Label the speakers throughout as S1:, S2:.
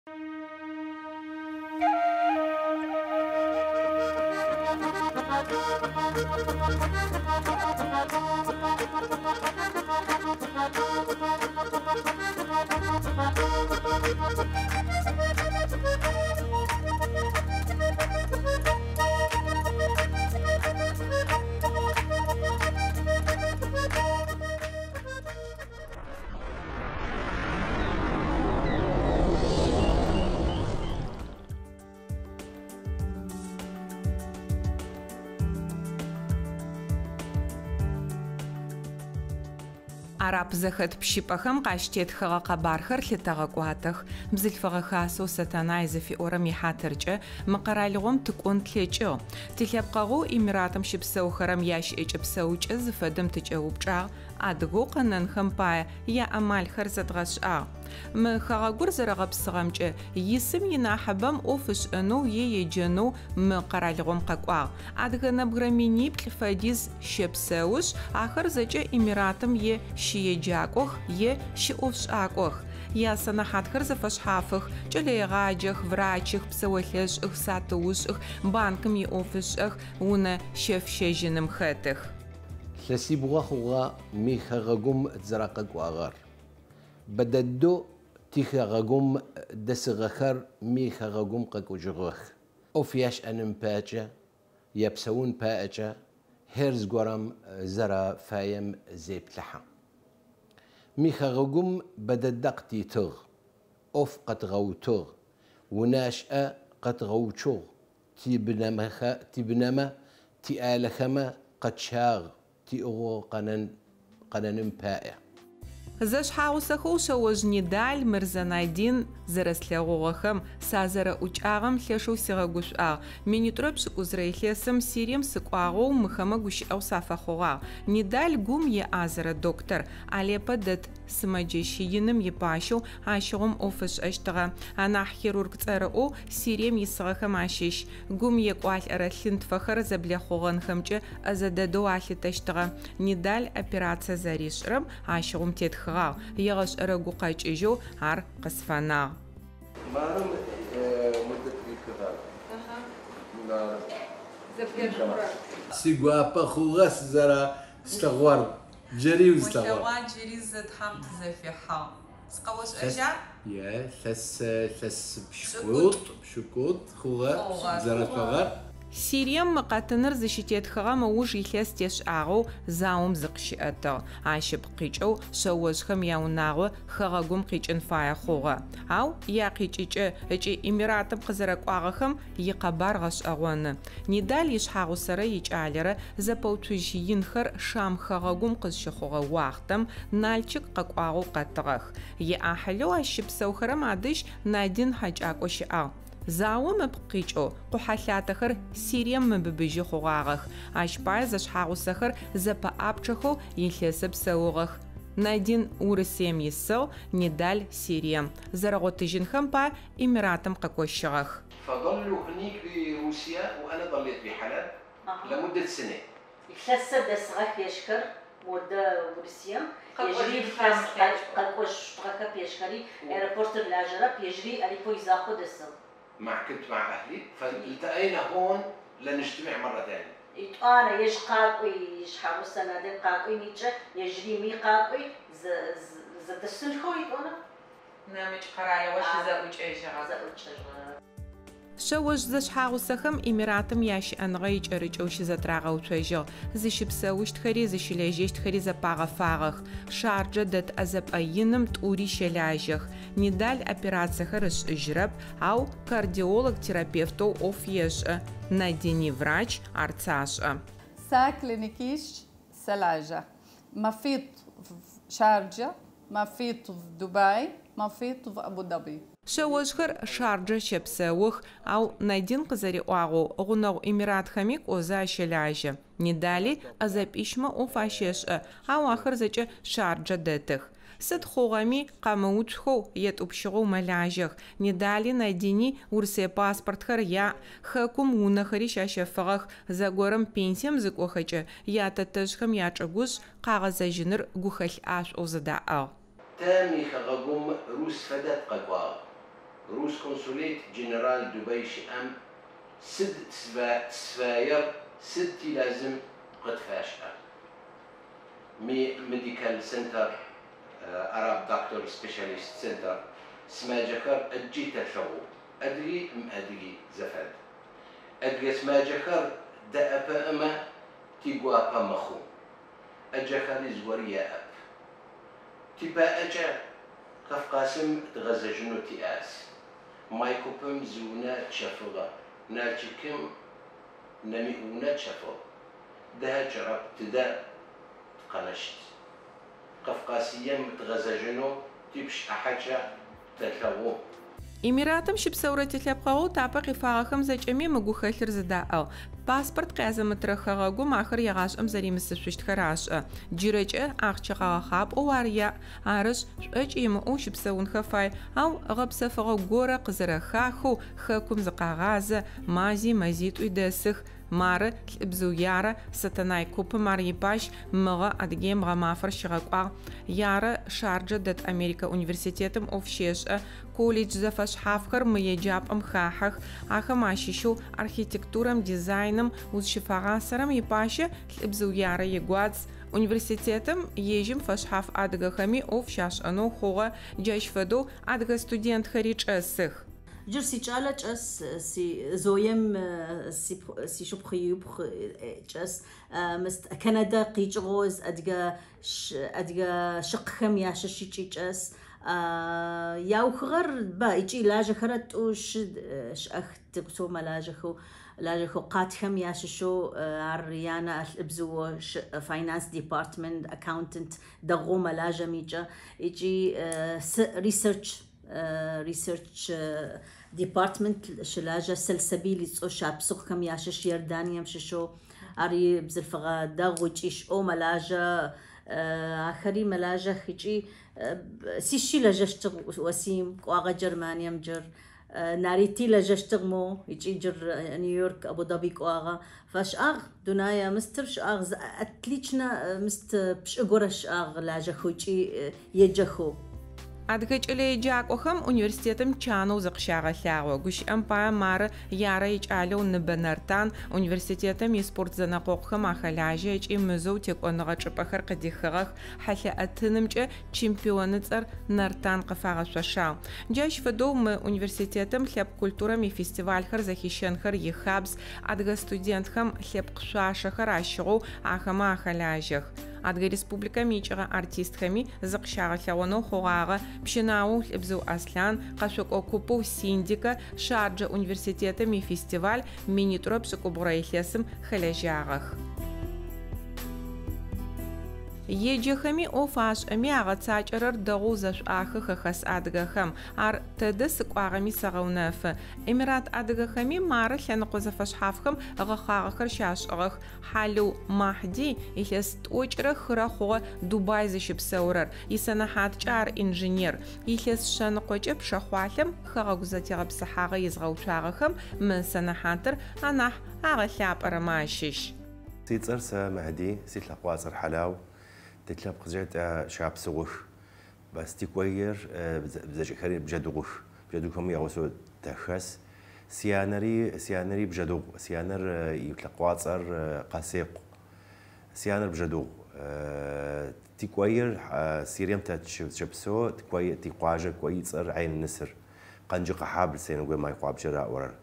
S1: Араб зэхэт пщипӏэхэм къащтетхэгъэ къэбархэр лъытэгъэкӏуатэх. Бзылъфыгъэ хасэу Сатанай зэфиӏорэм ихьатыркӏэ мы къэралыгъом тыкӏон тлъэкӏыгъ. Тилъэпкъэгъоу Эмиратым щыпсэухэрэм ящыӏэкӏэ псэукӏэ зыфэдэм тыкӏэупчӏагъ. Адыгэу къэнэнхэм пае яӏэмалхэр зэдгъэшӏагъ. Мы хэгъэгур зэрэгъэпсыгъэмкӏэ исым инахьыбэм ӏоф ышӏэнэу еджэнэу мы къэралыгъом къэкӏуагъ. Адыгэ нэбгырэ миниплӏ фэдиз щепсэуш, ахэр зэкӏэ Эмиратым щиеджакӏох, щыӏофшӏакӏох. Ясэнэхьатхэр зэфэшъхьафых, кӏэлэегъаджэх, врачых, псэолъэшӏых, сатыушӏых, банкым иӏофышӏэх, унэ щэфщэжьыным хэтых.
S2: Лъэсибгъэ хъугъэ михэгъэгум зыракъэкӏуагъэр. Бэдэдо тихэгъэгум дэсыгъэхэр михэгъэгум къэкӏожьыгъэх. ӏоф яшӏэным пэкӏэ, епсэун пэкӏэ, хэр зыгорэм зэрэфаем зеплъыхьэ. Михэгъэгум бэдэдэ къытитыгъ, ӏоф къэтыгъэутыгъ, унашӏэ къэтыгъэуцугъ, тибынэмэ тиӏалэхэмэ къэтщагъ, тиӏыгъо къэнэным паӏэ.
S1: Зэшъхьаусэхэу шъэожь Нидаль Мырзанайдин зэрэслъэгъугъэхэм сазэрэӏукӏагъэм лъэшэу сигъэгушӏуагъ. Минитӏурэ пшӏыкӏузрэ илъэсым Сирием сыкӏуагъэу мыхэмэ гущыӏэу сафэхъугъагъ. Нидаль гум иӏазэрэ доктор Алепэ дэт сымэджэщи иным ипащэу ащыгъом ӏоф ышӏэщтыгъэ. Анахь хирург цӏэрыӏоу Сирием исыгъэхэм ащыщ. Гум екӏуалӏэрэ лъынтфэхэр зэблэхъугъэнхэмкӏэ ӏэзэдэдэу алъытэщтыгъэ. Нидаль операцие зэришӏырэм ащыгъом тетхыгъагъ. Егъэшӏэрэ гукъэкӏыжьэу ар къысфэнагъ.
S2: Марым мудэ трикъыгъагъ. Сигуапэ хъугъэ сызэра слъэгъуар. Джэри узлъэгъуар.
S1: Джэри зэтхьам тызэфихьагъ. Скъэошӏэжьа?
S2: Лъэс пшӏыкӏут хъугъэ зэрэфэгъэр.
S1: Сирием мыкъэтыныр зыщытетхыгъэ ыуж илъэс тешӏагъэу заом зыкъыщыӏэтыгъ. Ащып къикӏэу шъэожъхэм яунагъо хэгъэгум къикӏын фае хъугъэ. Ау якъикӏыкӏэ ыкӏи Эмиратым къызэрэкӏуагъэхэм икъэбар гъэшӏэгъоны. Нидаль ишъхьагъусэрэ икӏалэрэ зэпэуцужь инхэр шам хэгъэгум къызщыхъугъэ уахътэм Налчык къэкӏуагъэу къэтыгъэх. Иӏахьылэу ащыпсэухэрэм адыжь Надин хьакӏакӏо щыӏагъ. Заом ыпкъикӏэу къухьэлъатэхэр Сирием мыбыбыжьы хъугъагъэх. Ащ пае зэшъхьаусэхэр зэпэӏапчъэхэу илъэсы псэугъэх. Надин Урысием исыгъ, Нидаль Сирием. Зэрэгъотыжьынхэм пае Эмиратым къэкӏощыгъэх.
S2: فظلوا هنيك بروسيا وانا ضليت بحلب لمده سنه.
S3: لسه دسغك يشكر مودة روسيا يجري قاقوش طغاكا بيشكري ايربورت اللاجرة بيجري اليكو يزاقو دسغ.
S2: كنت مع اهلي فالتقينا هون لنجتمع مره ثانيه.
S3: انا يش قاقوي يشحاو السنادل قاقوي نيتشا يجري مي قاقوي زدسن خويت انا.
S1: نامج قرايا واش زاوجيجا. شوج зэшъхьаусэхэм Эмиратым ящыӏэныгъэ икӏэрыкӏэу щызэтрагъэуцожьыгъ. Зыщыпсэущтхэри зыщылэжьэщтхэри зэпагъэфагъэх. Шарджэ дэт ӏэзэпӏэ иным тӏури щэлажьэх. Нидаль операциехэр ышӏыжьырэп, ау кардиолог терапевтэу ӏоф ешӏы. Надини врач арцашӏы.
S4: Са клиникиш ثلاجة. مفيد في شارجة، مفيد في دبي، مفيد في أبو ظبي.
S1: Шъэожъхэр Шарджэ щэпсэух, ау Надин къызэриӏуагъэу гъунэгъу Эмиратхэми кӏозэ ащэлажьэ. Нидали ӏэзэпӏищмэ ӏоф ащешӏы, ау ахэр зэкӏэ Шарджэ дэтых. Сыд хъугъэми къамыуцухэу етӏупщыгъэу мэлажьэх. Нидали Надини Урысые паспортхэр яӏ, хэкум унэхэри щащэфыгъэх. Зэгорэм пенсием зыкӏохэкӏэ ятэтэжъхэм ячӏэгушӏ къагъэзэжьыныр гухэлъ ӏашӏоу зыдаӏагъ.
S2: تامي خغم روس فدات ققوا روس كونسوليت جنرال دبي شئم سد سفاير ستي لازم قد فاشقة ميديكال سنتر عرب دكتور سبيشاليست سنتر سماجكر أجي تشغو أدري أدري زفاد أدري سماجكر دأب أما تيقوا أبا مخو أجاكر زوريا أب تبا أجا كف قاسم تغزجنو تياس مايكوبم زونا تشفغا ناجكم نميونا تشفغ ده جرب تدا قنشت قفقاسيا متغزجنو تبش أحجا تتلوو
S1: إميراتم شبسورة تلبقو تابا قفاقهم زجمي مگو خلر زداء باسبورت قازم ترخغو ماخر يغاش أمزري مسفشت خراش جيرج أخشقا خاب واريا عارش شوش إيمو شبسون خفاي أو غبسفغو غورا قزر خاخو خاكم زقاغاز مازي مزيد ويدسخ مار بزو يارا ستناي كوب ماري باش مغا أدجي مغا مافر شغاقوا يارا شارجة دات أمريكا أونيفرسيتيتم أوف شيش كوليج زفاش حافخر ميجاب أمخاحخ آخا ماشيشو أرخيتكتورم ديزاينم وزشفاغا سرم يباشا بزو يارا يقوادز университетом ежим фашхаф адгахами أوف شاش أنو خوغا جاش فدو أدغا ستودينت خريج أسخ
S3: جر سي تشالج اس سي زويم سي شبخيوب اس مست كندا قيجغوز ادغا شقخم يا ششيچ اس ياو خغر با يجي لاجه خرت وش اخ تبسو لاجخو قاتهم يا ششو عريانا الابزو فاينانس ديبارتمنت اكاونتنت دغو ملاجه ميجا يجي ريسيرش ديبارتمنت شلاجة سلسبيلي شاب سوق كم ياشش يردانيا مششو أري بزلفغا داغوجيش أو ملاجة آخري ملاجة خيجي سيشي لجشتغ وسيم قواغا جرمانيا مجر ناريتي لجشتغ مو يجي جر نيويورك أبو ظبي قواغا فاش دنايا مستر شاغ أتليشنا مست بش أقورش لاجة خوجي يجخو
S1: أدغج إلي جاك وخم أونيفرسيتم چانو زقشاغ لاغو گوش أمبا مار يارا يجعلو نبنرتان أونيفرسيتم يسبورت زناقوخم أخلاجة يج إمزو تيك أنغاچ بخر قديخغخ حلا أتنمج چمبيونتر نرتان قفاغ شاشا جاش فدو م أونيفرسيتم لب كولتورا مي فيستيفال خر زخيشن خر يخابس أدغ ستودنت خم لب قشاشا خر عشغو أخما أخلاجه أدغ ريسبوبليكا ميجغا ارتيست خمي زقشاغ لاونو خوغاغا بشناو لبزو أسلان قشوك أوكوبو سينديكا شارجة أونيفرسيتيتا مي فيستيفال ميني تروب سكوبورايليسم خلاجاغخ يجيخمي أوفاش أمي أغتاج أرر دغوزش آخخ خس أدغخم أر تدس قواغمي سغوناف إميرات أدغخمي مارش لنقوزفش حافخم غخاغخر شاش أغخ حالو مهدي إليس توجرخ رخو دبي زشب سورر يسنحات جار إنجينير إليس شنقوجب شخوالم خاغوزتي غبسحاغ يزغوشاغخم من سنحاتر أنح أغشاب أرماشيش
S5: سيتر مهدي سيت لقواصر حلاو تتلاب قزعت شعب سوغش بس تكوير بزاج خير بجدوغش بجدوغهم يغوسو تخس سيانري بجدوغ سيانر يتلقواصر قاسيق سيانر بجدوغ تكوير سيريم تشبسو تكوير تقواجر كويصر عين النسر قنجق حابل سينو ما يقواب جراء ورر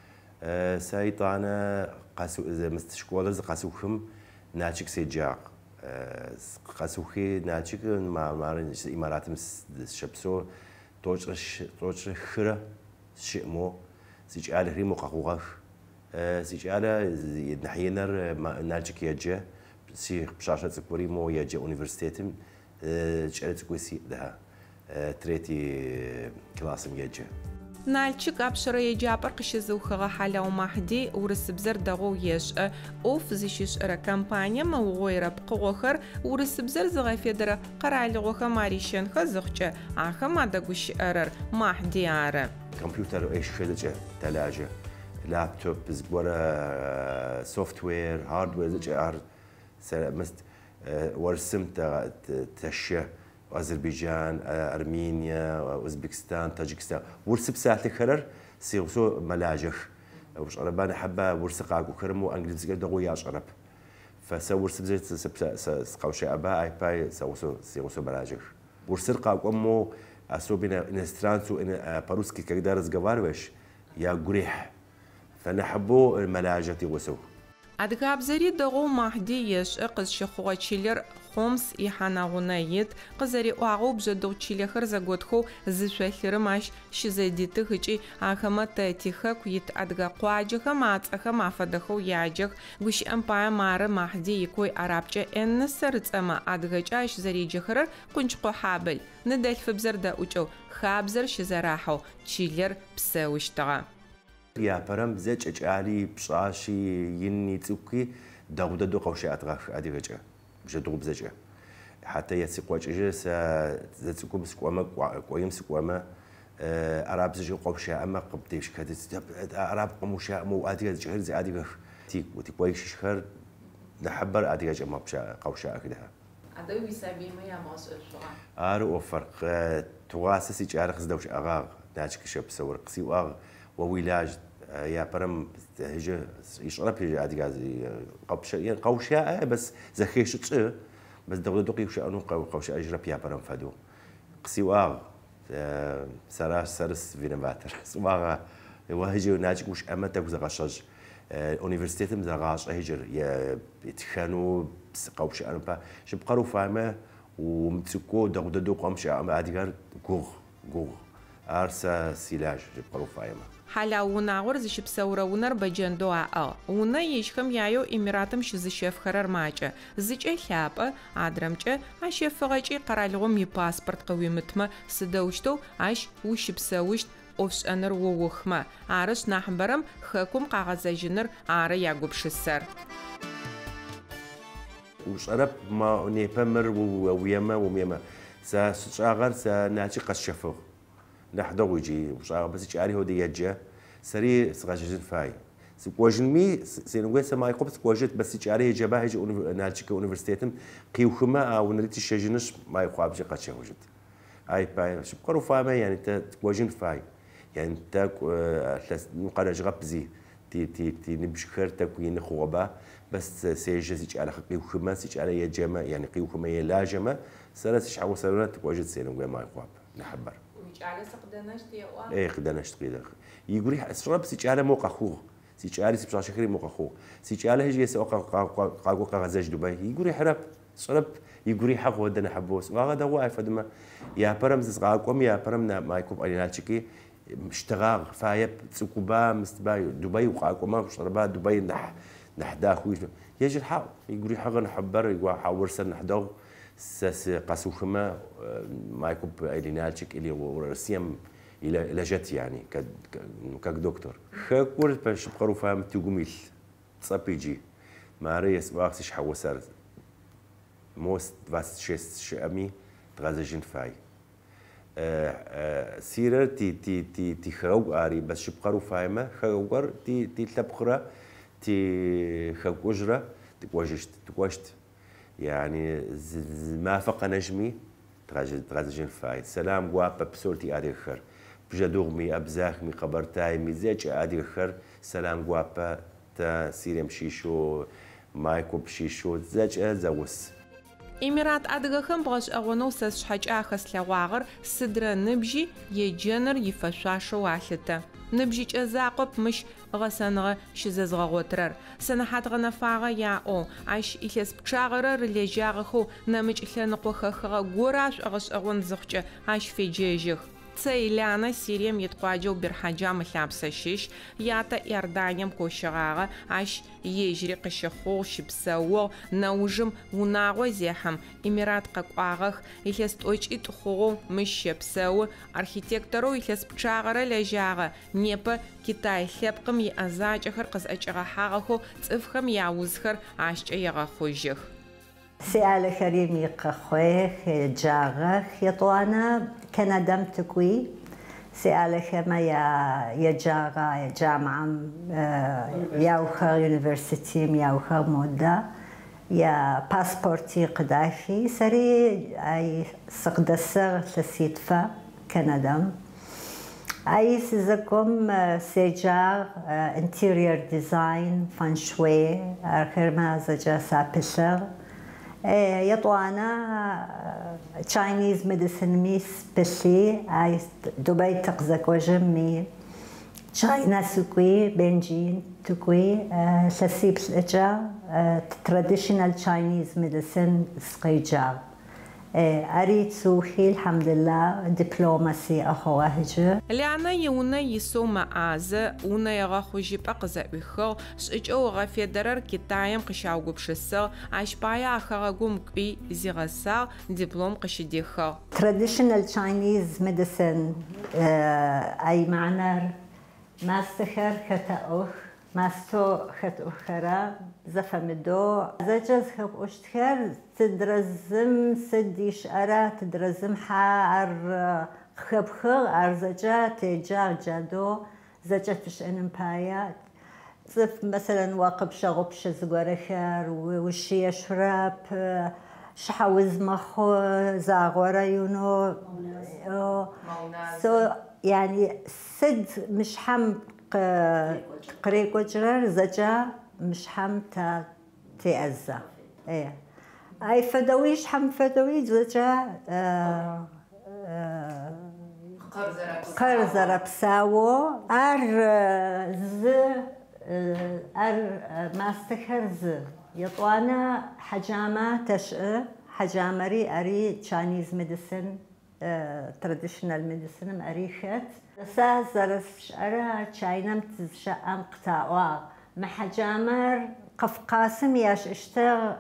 S5: سايطانا قاسو إذا مستشكولز قاسوكم ناتشك سيجاق قاسوخي ناتشك ما إمارات شبسو توش خرة شئمو سيجعل هريمو قاقوغاش سيجعل نحينر ناتشك يجا سي بشاشة تكوريمو يجا أونيفرسيتم جعلت كويسي لها تريتي كلاسم يجا
S1: نالچك أبشرة يجابر قشزوخغا حالا ومهدي ورسبزر دغو يش أوف زيشيش را كامبانيا موغويرا بقوخر ورسبزر زغافيدرا قرالغوخا ماريشن خزوخجا آخا ماداغوش أرر مهدي آره
S5: كمبيوتر إيش خلجة تلاجة لابتوب زبورا سوفتوير هاردوير زجار مست ورسم تشيا أذربيجان أرمينيا أوزبكستان طاجكستان ورس بساعة خرر سيغسو ملاجخ وش أربان حبة ورس قاقو كرمو أنجليزي دغو ياش أرب فسور سبزيت سقوشي أبا أي باي سيغسو ملاجخ ورس قاقو أمو أسوبنا إنسترانسو إن باروسكي كقدر زجوارش يا قريح فنحبو الملاجتي وسو
S1: أدغابزري دغو مهدي يش قز شخوة تشيلر خمس إحاناغونايت قزري أعو بجدو تشيلخر زغوتخو زشوالر ماش شزيديت هجي آخما تاتيخا كويت أدغا قواجخا ماتخا مافدخو ياجخ وش أمبايا مار مهدي يكوي عربجة إن سرت أما أدغاش زري جخرر كنشقو حابل ندل فبزر دا أوچو خابزر شزراحو تشيلر بساوشتغا
S5: يا برام زج أجعلي بشاشي يني تسوكي داود دو قوشي أتغاش أدي رجع بجدو بزجة حتى يسيق وجه زتسوكو بسكوما قويم سكوما أراب زج قوشي أما قبتيش كده أراب قموشي مو أدي رجع زي أدي رجع تيك وتكويش شخر نحبر أدي رجع ما بشا قوشي أكدها
S1: أدوي بيسابي ما يا ماسل شغال
S5: أرو فرق تواسسي جارخ زدوش أغاغ ناجك شب سور قسي وأغ وولاج يا برم هجى يشرب هجى عادي قاعد قوشة بس زخيش تشي بس دغدو دقي وش أنو قوشة أجرب يا برم فدو قسي وآغ سراش سرس فينا باتر سواغ وهجى ناجك وش أما تبغى زغاشج universitet مزغاش هجر يتخانوا بس قوشة أنا با شبقرو فاهمة ومتسكو دغدو قمشة أما عادي قال جوغ أرسا سيلاج شبقرو فاهمة
S1: حالا وناغور زش بسورونر بجندو ونا يشخم يايو إميراتم شزشيف خرر ماجة زج حابة عدرمجة عشيف فغاجي قرالغم يباسبورت قويمتما سدوشتو عش وش بسوشت أوش أنر ووخما عارش نحبرم خاكم قاغزا جنر عارا ياغوب شسر
S5: وش أرب ما نيبمر ويما وميما سشاغر سناتي قشفو نحضو يجي وش بس يجي هو دي يجي سري سغاجين فاي سكواجن مي سينوغي سما يقبس سكواجت بس يجي عليه جباه يجي نالشيك يونيفرسيتم قيوخما او نريتي شجنش ما يقاب شي قاتشي وجد اي باي شبقرو فاهمه يعني انت تكواجن فاي يعني انت نقرا جغبزي تي نمشي خير تكوين خوبا بس سيجي يجي على قيوخما يجي على يجما يعني قيوخما يلاجما سرس عاو سرات تكواجت سينوغي ما يقاب نحبر
S1: على سقدناش تيوا
S5: ايه قدناش تقيل يقولي اسرب سيجاله موقع خو سيجاله سبشا شكري موقع خو سيجاله هجي سوق قاقو قغزاج دبي يقولي حرب سرب يقولي حق ودنا حبوس وهذا هو فدما يا برمز قاقوم يا برمنا ما يكون عليناتشكي اشتغال فايب سكوبا مستباي دبي وقاقوم شربا دبي نحدا خوي يجي الحق يقولي حق نحبر يقول حاور سن نحدو ساس قاسوخما ما يكون إلينالشك إلي ورسيم إلى جت يعني كدكتور خاكور باش بقرو فاهم تقوميل تصابيجي ما ريس باخسش حوسر موست باس شيست شامي تغازجين فاي سيرر تي خاو اري بس بقرو فاهمه خاوغر تي تلبخره تي خاوجره تقوشت يعني ما فق نجمي تغازجين فايد سلام قواب بسورتي ادي خير بجدوغمي ابزاخمي قبرتاي مزاج ادي خير سلام قواب تا سيرم شيشو مايكو بشيشو زاج زوس
S1: إميرات أدغخم بغش أغنو سس حاج آخس لواغر سدرا نبجي يجنر يفشاشو واحدة نبجي أزاقب مش غسنغ شززغ غوترر سنحات غنفاغ يا أو عش إليس بشاغرر لجاغخو نمج إلانقو خخغ غوراش أغش أغن زخجة عش في جيجيخ تسيلانا سيريم يتقواجو برحاجام لابسشيش ياتا إردانيم كوشغاغا عش يجري قشخو شبساو نوجم وناغو زيحم إميرات قاقواغخ إليس توش إتخو مش شبساو أرخيتكتورو إليس بشاغرة لجاغا نيبا كتاي خيبقم يأزاجخر قز أجغا حاغخو تفخم يعوزخر عش أيغاخو جيخ
S6: سؤال كريم يقخوه جاغخ يطوانا كندم تكوي سؤال كما يا جاغا يا جامعة ياوخر يونيفرسيتي ياوخر مودة يا باسبورتي قداشي سري أي سقدسر لسيتفا كندا أي سيزكم سيجار انتيريور ديزاين فانشوي آخر ما زجا سابسر يطوانا تشاينيز ميديسن ميس بسي أي دبي تقزك وجمي تشاينا سكوي بنجين تكوي سسيبس إجا traditional Chinese medicine سقيجار أريد سوخي الحمد لله دبلوماسي أخوهجة
S1: لأنا يونا يسو معازة ونا يغاخو جيب أقزا بخو شئجو غافية درر كتايم قشاوغو بشسا عشبايا أخاغو مكوي زيغسا دبلوم قشديخو
S6: traditional Chinese medicine أي معنى ماستخر خطأوخ ماستو خطأوخرا زفمدو زجاز خب أشتخر تدرزم سديش أرا تدرزم حار خبخر أرزجا تجار جادو زجا تشأن بايات صف مثلا واقب شغبش زغورخر وشي يشرب شحوز مخو زاغورا يونو سو يعني سد مش حم قريقو جرر زجا مش حم تأذى ايه اي فدويش حم فدوي زجا قرزر بساو ماستخر ز يطوانا حجامة تشأ حجامري أري تشاينيز ميديسن traditional medicine أريخت سا زرس أرا تشاينم تزشأم قطاوا محجامر قف قاسم ياش اشتغ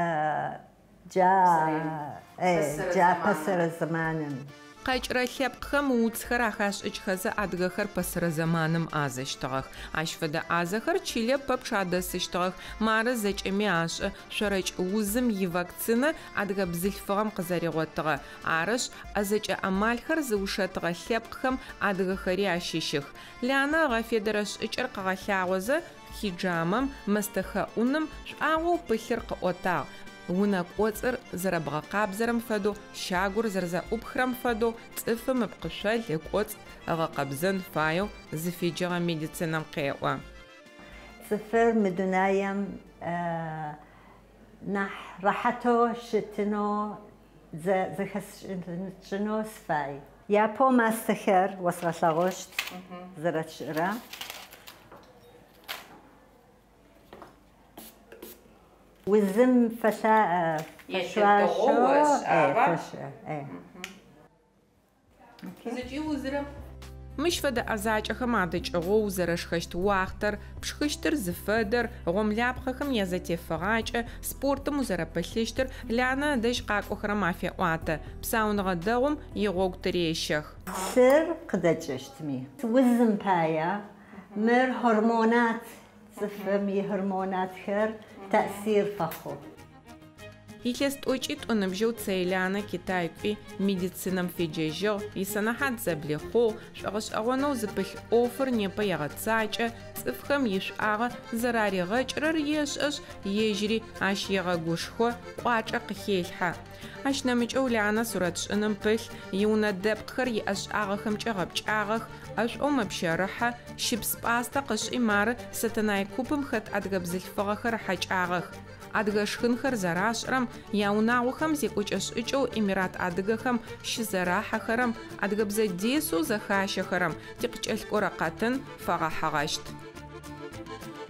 S6: جا بسر زمانم
S1: قايچرا لبقخم ووцхэр ахашӏыкӏхэзэ адыгэхэр пэсырэ заманым азэщтыгъэх. Ащ фэдэ азэхэр Чилэ пэпчъ адэсыщтыгъэх. Мары зэкӏэми ашӏы шъорэкӏ узым ивакцинэ адыгэ бзылъфыгъэм къызэригъотыгъэ. Арышъ азэкӏэ амалхэр зыушэтыгъэ лъэпкъхэм адыгэхэри ащыщых. Лянэ гъэфедэрэ шӏыкӏэр къыгъэлъагъозэ хиджамэм мэстэхэ ӏуным шӏуагъэу пылъыр къыӏотагъ. Унак оцыр зэрэбгъэкъабзэрэм фэдэу щагур зэрэзэӏупхрэм фэдэу цӏыфым ыпкъышъол ыкӏоц ыгъэкъэбзэн фаеу зыфиджыгъэ медицинэм къеӏо.
S6: цӏыфыр мы дунаем нахь рэхьэтэу щытынэу зэхэсшӏынышӏынэу сфай. Япэу мастэхэр уэсгъэлъэгъощт зэрэтшӏырэ. وزم فشاشو
S1: مش فدا أزاجهم عادجوا زرشخشت واختر بشخشتر زفدر غملابخهم يزتي فراج سبورت مزربلشتر لعنا دش قاك أخرى مافيا واتا بساون غداهم يغوق تريشخ
S6: سر قدجشتمي وزم بايا مر هرمونات زفمي هرمونات خير تأثير فخو
S1: يلست أوجيت أنبجو تسيلانا كتايكي ميديسينم في جيجو يسنحات زبليخو شغش أغنو زبل أوفر نيبا يغتساجة تفخم يشعغ زراري غجرر يشش يجري عش يغغوشخو وعجا قخيلحا عش نمج أولانا سورتش أنمبل يونا دبقر يأشعغخم جغبجعغخ أش أم بشارحة شبس باستا قش إمار ستناي كوبم خط أدغبزل فغخر حجعغخ أدغشخنخر زراشرم ياوناوخم زيكوچشئچو إميرات أدغخم شزراحخرم أدغبزة ديسو زخاشخرم تقچلكو رقاتن فغحغشت